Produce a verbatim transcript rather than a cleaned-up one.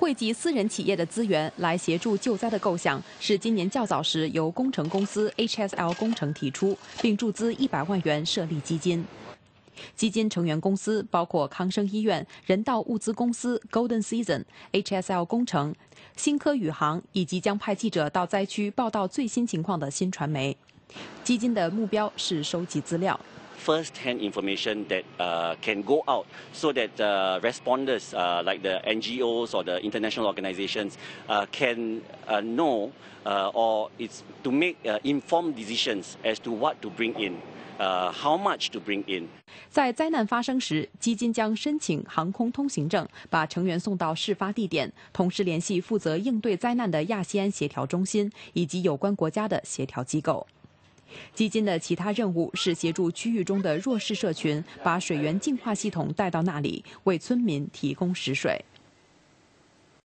汇集私人企业的资源来协助救灾的构想，是今年较早时由工程公司 H S L 工程提出，并注资一百万元设立基金。基金成员公司包括康生医院、人道物资公司 Golden Season、H S L 工程、新科宇航，以及将派记者到灾区报道最新情况的新传媒。基金的目标是收集资料。 first-hand information that uh, can go out so that uh, responders uh, like the N G Os or the international organizations uh, can uh, know uh, or it's to make uh, informed decisions as to what to bring in, uh, how much to bring in. 在灾难发生时，基金将申请航空通行证，把成员送到事发地点，同时联系负责应对灾难的亚细安协调中心以及有关国家的协调机构。 基金的其他任务是协助区域中的弱势社群，把水源净化系统带到那里，为村民提供食水。